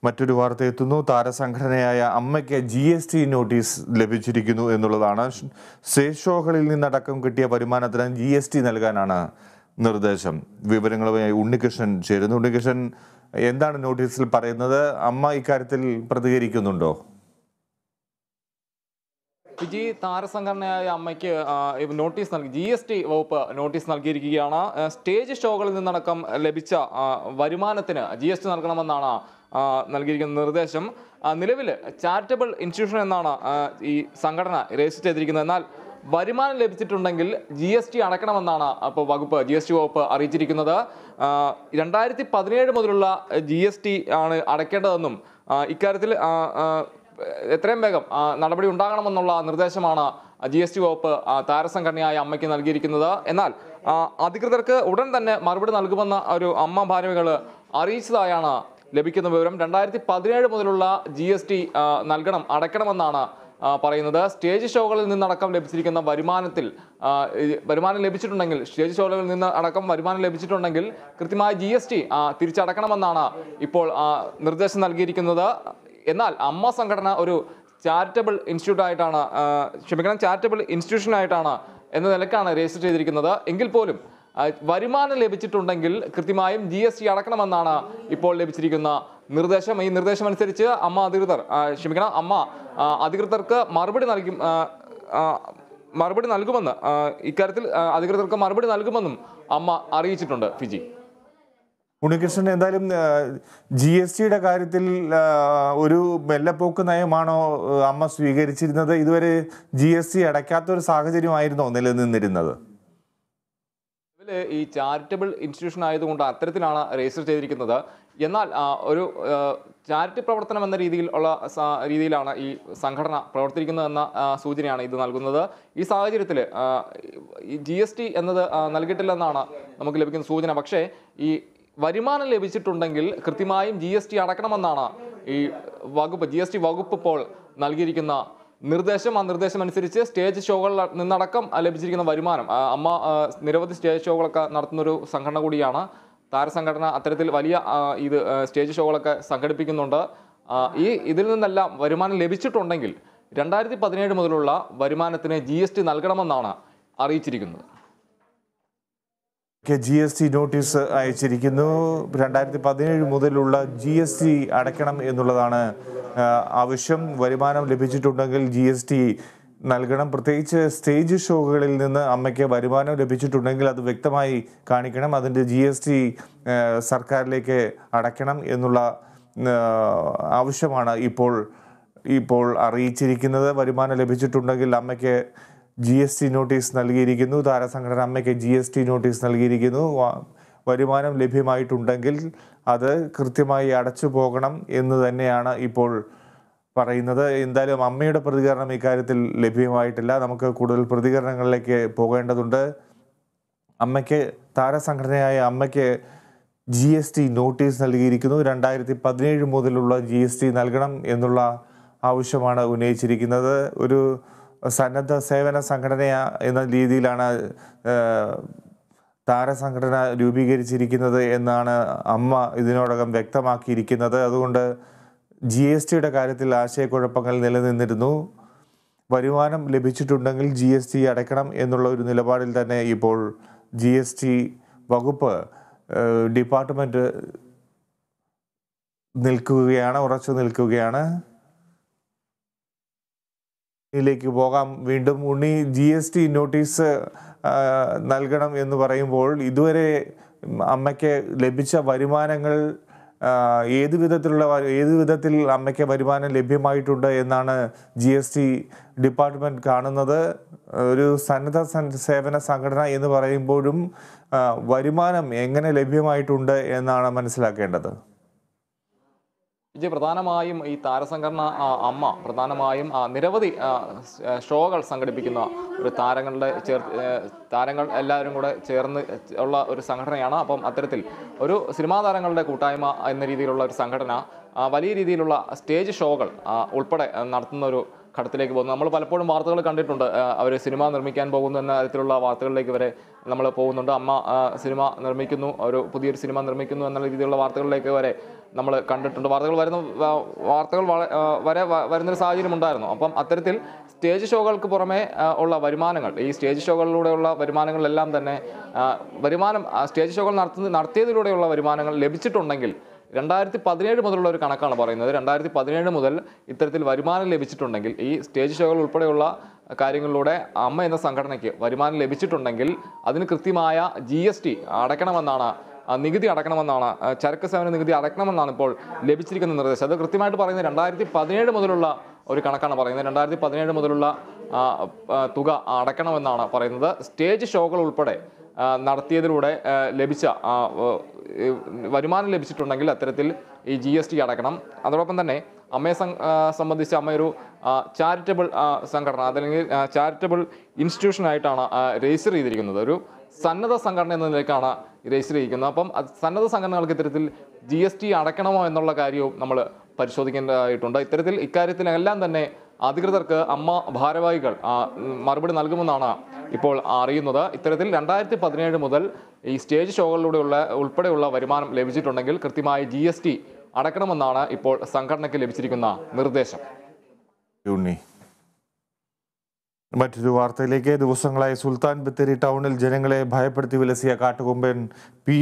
മറ്റൊരു വാർത്ത എത്തുന്നു. താരസംഘടനയായ അമ്മയ്ക്ക് GST നോട്ടീസ് ലഭിച്ചിരിക്കുന്നു എന്നുള്ളതാണ്. സ്റ്റേജ് ഷോകളിൽ നിന്നടക്കം കിട്ടിയ വരുമാനത്തിന് GST നൽകാനാണ് നിർദ്ദേശം. വിവരങ്ങളുമായി ഉണ്ണികൃഷ്ണൻ ചേരുന്നു. ഉണ്ണികൃഷ്ണൻ, എന്താണ് നോട്ടീസിൽ പറയുന്നത്? അമ്മ ഇക്കാര്യത്തിൽ പ്രതികരിക്കുന്നുണ്ടോ? വിജി, താരസംഘടനയായ അമ്മയ്ക്ക് നോട്ടീസ് നൽകി, GST വകുപ്പ് നോട്ടീസ് നൽകിയിരിക്കുകയാണ്. സ്റ്റേജ് ഷോകളിൽ നിന്നടക്കം ലഭിച്ച വരുമാനത്തിന് GST നൽകണമെന്നാണ് നൽകിയിരിക്കുന്ന നിർദ്ദേശം. നിലവിൽ ചാരിറ്റബിൾ ഇൻസ്റ്റിറ്റ്യൂഷൻ എന്നാണ് ഈ സംഘടന രജിസ്റ്റർ ചെയ്തിരിക്കുന്നത്. എന്നാൽ വരുമാനം ലഭിച്ചിട്ടുണ്ടെങ്കിൽ GST അടയ്ക്കണമെന്നാണ് അപ്പോൾ GST വകുപ്പ് അറിയിച്ചിരിക്കുന്നത്. 2017 മുതലുള്ള GST ആണ് അടയ്ക്കേണ്ടതെന്നും ഇക്കാര്യത്തിൽ എത്രയും വേഗം നടപടി ഉണ്ടാകണമെന്നുള്ള നിർദ്ദേശമാണ് GST വകുപ്പ് താരസംഘടനയായ അമ്മയ്ക്ക് നൽകിയിരിക്കുന്നത്. എന്നാൽ അധികൃതർക്ക് ഉടൻ തന്നെ മറുപടി നൽകുമെന്ന ഒരു അമ്മ ഭാരവാഹികൾ അറിയിച്ചതായാണ് ലഭിക്കുന്ന വിവരം. 2017 മുതലുള്ള GST അടയ്ക്കണമെന്നാണ് പറയുന്നത്. സ്റ്റേജ് ഷോകളിൽ നിന്നടക്കം ലഭിച്ചിരിക്കുന്ന വരുമാനം ലഭിച്ചിട്ടുണ്ടെങ്കിൽ, സ്റ്റേജ് ഷോകളിൽ നിന്ന് അടക്കം വരുമാനം ലഭിച്ചിട്ടുണ്ടെങ്കിൽ കൃത്യമായ GST തിരിച്ചടക്കണമെന്നാണ് ഇപ്പോൾ നിർദ്ദേശം നൽകിയിരിക്കുന്നത്. എന്നാൽ അമ്മ സംഘടന ഒരു ചാരിറ്റബിൾ ഇൻസ്റ്റിറ്റ്യൂഷനായിട്ടാണ് എന്ന നിലക്കാണ് രജിസ്റ്റർ ചെയ്തിരിക്കുന്നത്. എങ്കിൽ പോലും വരുമാനം ലഭിച്ചിട്ടുണ്ടെങ്കിൽ കൃത്യമായും GST അടക്കണമെന്നാണ് ഇപ്പോൾ ലഭിച്ചിരിക്കുന്ന നിർദ്ദേശം. ഈ നിർദ്ദേശം അനുസരിച്ച് അമ്മ അധികൃതർക്ക് മറുപടി നൽകുമെന്ന് ഇക്കാര്യത്തിൽ അധികൃതർക്ക് മറുപടി നൽകുമെന്നും അമ്മ അറിയിച്ചിട്ടുണ്ട്. ഫിജി, ഉണ്ണികൃഷ്ണൻ, എന്തായാലും GSTയുടെ കാര്യത്തിൽ ഒരു മെല്ലപ്പോക്ക് നയമാണോ അമ്മ സ്വീകരിച്ചിരുന്നത്? ഇതുവരെ GST അടയ്ക്കാത്തൊരു സാഹചര്യമായിരുന്നോ നിലനിന്നിരുന്നത്? ഈ ചാരിറ്റബിൾ ഇൻസ്റ്റിറ്റ്യൂഷൻ ആയതുകൊണ്ട് അത്തരത്തിലാണ് രജിസ്റ്റർ ചെയ്തിരിക്കുന്നത്. എന്നാൽ ഒരു ചാരിറ്റി പ്രവർത്തനം എന്ന രീതിയിലാണ് ഈ സംഘടന പ്രവർത്തിക്കുന്നതെന്ന സൂചനയാണ് ഇത് നൽകുന്നത്. ഈ സാഹചര്യത്തിൽ GST എന്നത് നൽകിയിട്ടില്ലെന്നാണ് നമുക്ക് ലഭിക്കുന്ന സൂചന. പക്ഷേ ഈ വരുമാനം ലഭിച്ചിട്ടുണ്ടെങ്കിൽ കൃത്യമായും GST അടക്കണമെന്നാണ് ഈ GST വകുപ്പ് ഇപ്പോൾ നൽകിയിരിക്കുന്ന നിർദ്ദേശം. ആ നിർദ്ദേശം അനുസരിച്ച് സ്റ്റേജ് ഷോകളിൽ നിന്നടക്കം ലഭിച്ചിരിക്കുന്ന വരുമാനം, അമ്മ നിരവധി സ്റ്റേജ് ഷോകളൊക്കെ നടത്തുന്നൊരു സംഘടന കൂടിയാണ്. താരസംഘടന അത്തരത്തിൽ വലിയ സ്റ്റേജ് ഷോകളൊക്കെ സംഘടിപ്പിക്കുന്നുണ്ട്. ഇതിൽ നിന്നെല്ലാം വരുമാനം ലഭിച്ചിട്ടുണ്ടെങ്കിൽ 2017 മുതലുള്ള വരുമാനത്തിന് GST നൽകണമെന്നാണ് അറിയിച്ചിരിക്കുന്നത്. GST നോട്ടീസ് അയച്ചിരിക്കുന്നു. 2017 മുതലുള്ള GST അടയ്ക്കണം എന്നുള്ളതാണ് ആവശ്യം. വരുമാനം ലഭിച്ചിട്ടുണ്ടെങ്കിൽ GST നൽകണം. പ്രത്യേകിച്ച് സ്റ്റേജ് ഷോകളിൽ നിന്ന് അമ്മയ്ക്ക് വരുമാനം ലഭിച്ചിട്ടുണ്ടെങ്കിൽ അത് വ്യക്തമായി കാണിക്കണം. അതിൻ്റെ GST സർക്കാരിലേക്ക് അടയ്ക്കണം എന്നുള്ള ആവശ്യമാണ് ഇപ്പോൾ അറിയിച്ചിരിക്കുന്നത്. വരുമാനം ലഭിച്ചിട്ടുണ്ടെങ്കിൽ അമ്മയ്ക്ക് GST നോട്ടീസ് നൽകിയിരിക്കുന്നു. താരസംഘടന അമ്മയ്ക്ക് GST നോട്ടീസ് നൽകിയിരിക്കുന്നു. വരുമാനം ലഭ്യമായിട്ടുണ്ടെങ്കിൽ അത് കൃത്യമായി അടച്ചു പോകണം എന്ന് തന്നെയാണ് ഇപ്പോൾ പറയുന്നത്. എന്തായാലും അമ്മയുടെ പ്രതികരണം ഇക്കാര്യത്തിൽ ലഭ്യമായിട്ടില്ല. നമുക്ക് കൂടുതൽ പ്രതികരണങ്ങളിലേക്ക് പോകേണ്ടതുണ്ട്. താരസംഘടനയായ അമ്മയ്ക്ക് GST നോട്ടീസ് നൽകിയിരിക്കുന്നു. 2017 മുതലുള്ള GST നൽകണം എന്നുള്ള ആവശ്യമാണ് ഉന്നയിച്ചിരിക്കുന്നത്. ഒരു സന്നദ്ധ സേവന സംഘടന എന്ന രീതിയിലാണ് താരസംഘടന രൂപീകരിച്ചിരിക്കുന്നത് എന്നാണ് അമ്മ ഇതിനോടകം വ്യക്തമാക്കിയിരിക്കുന്നത്. അതുകൊണ്ട് GSTയുടെ കാര്യത്തിൽ ആശയക്കുഴപ്പങ്ങൾ നിലനിന്നിരുന്നു. വരുമാനം ലഭിച്ചിട്ടുണ്ടെങ്കിൽ GST അടയ്ക്കണം എന്നുള്ള ഒരു നിലപാടിൽ തന്നെ ഇപ്പോൾ GST വകുപ്പ് ഡിപ്പാർട്ട്മെൻറ്റ് ഉറച്ചു നിൽക്കുകയാണ്. ിലേക്ക് പോകാം. വീണ്ടും ഉണ്ണി, GST നോട്ടീസ് നൽകണം എന്ന് പറയുമ്പോൾ ഇതുവരെ അമ്മയ്ക്ക് ലഭിച്ച വരുമാനങ്ങൾ ഏത് വിധത്തിൽ അമ്മയ്ക്ക് വരുമാനം ലഭ്യമായിട്ടുണ്ട് എന്നാണ് GST ഡിപ്പാർട്ട്മെൻറ്റ് കാണുന്നത്. ഒരു സന്നദ്ധ സേവന സംഘടന എന്ന് പറയുമ്പോഴും വരുമാനം എങ്ങനെ ലഭ്യമായിട്ടുണ്ട് എന്നാണ് മനസ്സിലാക്കേണ്ടത്. പ്രധാനമായും ഈ താരസംഘടന അമ്മ പ്രധാനമായും നിരവധി ഷോകൾ സംഘടിപ്പിക്കുന്ന ഒരു താരങ്ങൾ എല്ലാവരും കൂടെ ചേർന്ന് ഉള്ള ഒരു സംഘടനയാണ്. അപ്പം അത്തരത്തിൽ ഒരു സിനിമാ താരങ്ങളുടെ കൂട്ടായ്മ എന്ന രീതിയിലുള്ള ഒരു സംഘടന വലിയ രീതിയിലുള്ള സ്റ്റേജ് ഷോകൾ ഉൾപ്പെടെ നടത്തുന്ന ഒരു ഘട്ടത്തിലേക്ക് പോകുന്നത്. നമ്മൾ പലപ്പോഴും വാർത്തകൾ കണ്ടിട്ടുണ്ട്, അവർ സിനിമ നിർമ്മിക്കാൻ പോകുന്നു എന്ന തരത്തിലുള്ള വാർത്തകളിലേക്ക് വരെ നമ്മൾ പോകുന്നുണ്ട്. അമ്മ സിനിമ നിർമ്മിക്കുന്നു, ഒരു പുതിയൊരു സിനിമ നിർമ്മിക്കുന്നു എന്നുള്ള രീതിയിലുള്ള വാർത്തകളിലേക്ക് വരെ നമ്മൾ കണ്ടിട്ടുണ്ട്. വാർത്തകൾ വരുന്നൊരു സാഹചര്യം ഉണ്ടായിരുന്നു. അപ്പം അത്തരത്തിൽ സ്റ്റേജ് ഷോകൾക്ക് പുറമെ ഉള്ള വരുമാനങ്ങൾ, ഈ സ്റ്റേജ് ഷോകളിലൂടെയുള്ള വരുമാനങ്ങളെല്ലാം തന്നെ സ്റ്റേജ് ഷോകൾ നടത്തിയതിലൂടെയുള്ള വരുമാനങ്ങൾ ലഭിച്ചിട്ടുണ്ടെങ്കിൽ 2017 മുതലുള്ള ഒരു കണക്കാണ് പറയുന്നത്. 2017 മുതൽ ഇത്തരത്തിൽ വരുമാനം ലഭിച്ചിട്ടുണ്ടെങ്കിൽ, ഈ സ്റ്റേജ് ഷോകൾ ഉൾപ്പെടെയുള്ള കാര്യങ്ങളിലൂടെ അമ്മ എന്ന സംഘടനയ്ക്ക് വരുമാനം ലഭിച്ചിട്ടുണ്ടെങ്കിൽ അതിന് കൃത്യമായ GST അടയ്ക്കണമെന്നാണ്, നികുതി അടയ്ക്കണമെന്നാണ്, ചരക്ക് സേവന നികുതി അടയ്ക്കണമെന്നാണ് ഇപ്പോൾ ലഭിച്ചിരിക്കുന്ന നിർദ്ദേശം. അത് കൃത്യമായിട്ട് പറയുന്നത് 2017 മുതലുള്ള ഒരു കണക്കാണ് പറയുന്നത്. 2017 മുതലുള്ള തുക അടയ്ക്കണമെന്നാണ് പറയുന്നത്. സ്റ്റേജ് ഷോകൾ ഉൾപ്പെടെ നടത്തിയതിലൂടെ ലഭിച്ച വരുമാനം ലഭിച്ചിട്ടുണ്ടെങ്കിൽ അത്തരത്തിൽ ഈ GST അടയ്ക്കണം. അതോടൊപ്പം തന്നെ അമ്മയെ സംബന്ധിച്ച് അമ്മയൊരു ചാരിറ്റബിൾ സംഘടന, അതല്ലെങ്കിൽ ചാരിറ്റബിൾ ഇൻസ്റ്റിറ്റ്യൂഷനായിട്ടാണ് രജിസ്റ്റർ ചെയ്തിരിക്കുന്നത്. ഒരു സന്നദ്ധ സംഘടന എന്ന നിലയ്ക്കാണ് രജിസ്റ്റർ ചെയ്തിരിക്കുന്നത്. അപ്പം സന്നദ്ധ സംഘടനകൾക്ക് ഇത്തരത്തിൽ GST അടയ്ക്കണമോ എന്നുള്ള കാര്യവും നമ്മൾ പരിശോധിക്കേണ്ടതായിട്ടുണ്ട്. ഇക്കാര്യത്തിലെല്ലാം തന്നെ അധികൃതർക്ക് അമ്മ ഭാരവാഹികൾ മറുപടി നൽകുമെന്നാണ് ഇപ്പോൾ അറിയുന്നത്. ഇത്തരത്തിൽ 2017 മുതൽ ഈ സ്റ്റേജ് ഉൾപ്പെടെയുള്ള വരുമാനം ലഭിച്ചിട്ടുണ്ടെങ്കിൽ കൃത്യമായി GST അടയ്ക്കണമെന്നാണ് ഇപ്പോൾ സംഘടനയ്ക്ക് ലഭിച്ചിരിക്കുന്ന നിർദ്ദേശം. മറ്റൊരു വാർത്തയിലേക്ക്. ദിവസങ്ങളായി സുൽത്താൻ ബത്തേരി ടൗണിൽ ജനങ്ങളെ ഭയപ്പെടുത്തി വിലസിയ കാട്ടുകൊമ്പൻ